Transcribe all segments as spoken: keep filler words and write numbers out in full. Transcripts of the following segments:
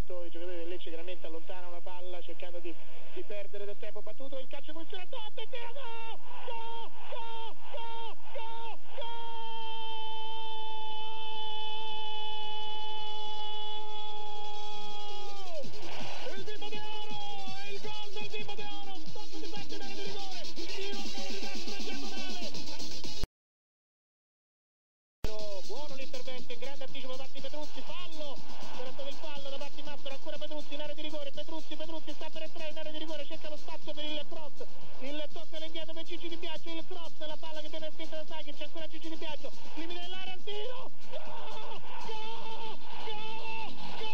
intanto i giocatori del Lecce chiaramente allontanano la palla cercando di, di perdere del tempo battuto, il calcio punizione, Totti, tira, go! Go! Go! Go! Go! Go! Il bimbo di oro! È il gol del bimbo di oro! Stop di parte in area di rigore! Tiro di destra diagonale! Buono l'intervento, in grande anticipo da parte di Petruzzi, fallo, c'era stato il fallo da parte di Mastro, ancora Petruzzi in area di rigore, Petruzzi, Petruzzi sta per entrare in area di rigore, cerca lo spazio per il cross, il tocca all'indietro per Gigi Di Biagio, il cross, la palla che viene spinta da Sakic, c'è ancora Gigi Di Biagio, limite dell'area, il tiro, go, go, go,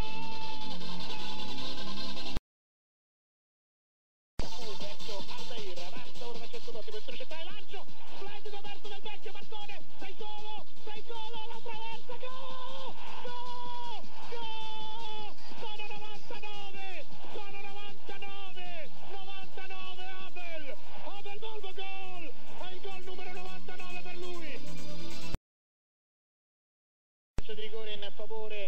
go, verso Aldair, avanza ora Francesco Totti, posizione centrale, lancio, splendido verso del vecchio, Marcone, sei solo, sei solo, la traversa, go, go, go, sono novantanove, sono novantanove, novantanove Abel, Abel Volvo gol, è il gol numero novantanove per lui. Calcio di rigore in favore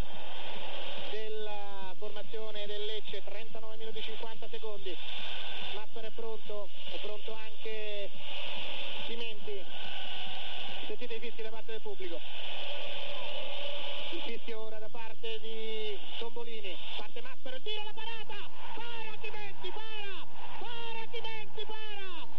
della formazione del Lecce, trentanove minuti cinquanta secondi, Massaro è pronto, è pronto anche Chimenti, sentite i fischi da parte del pubblico, il fischio ora da parte di Tombolini, parte Massaro, il tiro, la parata, para Chimenti, para, para Chimenti, para,